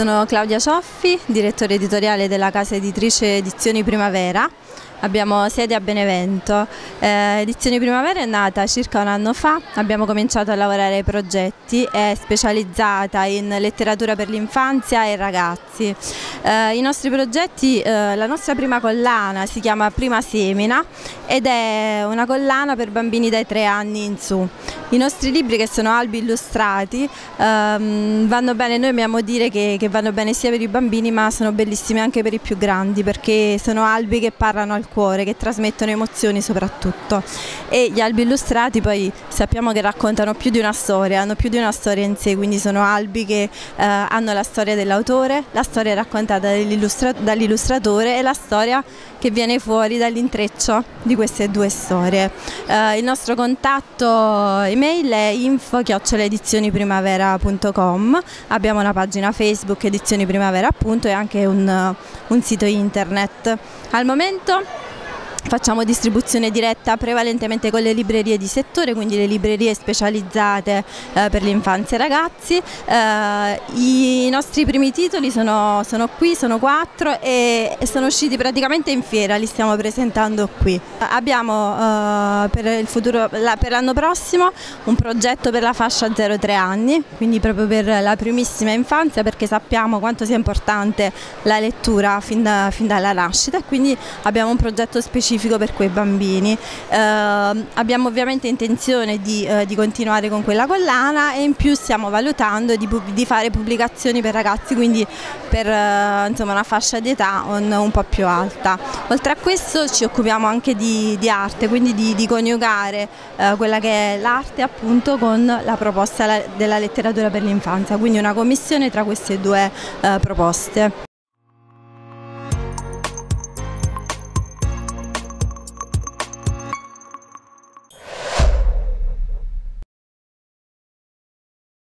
Sono Claudia Cioffi, direttore editoriale della casa editrice Edizioni Primavera. Abbiamo sede a Benevento. Edizioni Primavera è nata circa un anno fa, abbiamo cominciato a lavorare ai progetti, è specializzata in letteratura per l'infanzia e ragazzi. I nostri progetti, la nostra prima collana si chiama Prima Semina ed è una collana per bambini dai 3 anni in su. I nostri libri, che sono albi illustrati, vanno bene, noi amiamo dire che vanno bene sia per i bambini ma sono bellissimi anche per i più grandi, perché sono albi che parlano al cuore, che trasmettono emozioni soprattutto, e gli albi illustrati poi sappiamo che raccontano più di una storia, hanno più di una storia in sé, quindi sono albi che hanno la storia dell'autore, la storia raccontata dall'illustratore e la storia che viene fuori dall'intreccio di queste due storie. Il nostro contatto email è info@edizioni-primavera.com, abbiamo una pagina Facebook Edizioni Primavera appunto e anche un sito internet. Al momento facciamo distribuzione diretta prevalentemente con le librerie di settore, quindi le librerie specializzate per l'infanzia e ragazzi. I nostri primi titoli sono qui, sono 4 e sono usciti praticamente in fiera, li stiamo presentando qui. Abbiamo per l'anno prossimo un progetto per la fascia 0-3 anni, quindi proprio per la primissima infanzia, perché sappiamo quanto sia importante la lettura fin dalla nascita, e quindi abbiamo un progetto specifico per quei bambini. Abbiamo ovviamente intenzione di continuare con quella collana e in più stiamo valutando di fare pubblicazioni per ragazzi, quindi per insomma una fascia di età un po' più alta. Oltre a questo ci occupiamo anche di arte, quindi di coniugare quella che è l'arte appunto con la proposta della letteratura per l'infanzia, quindi una commissione tra queste due proposte.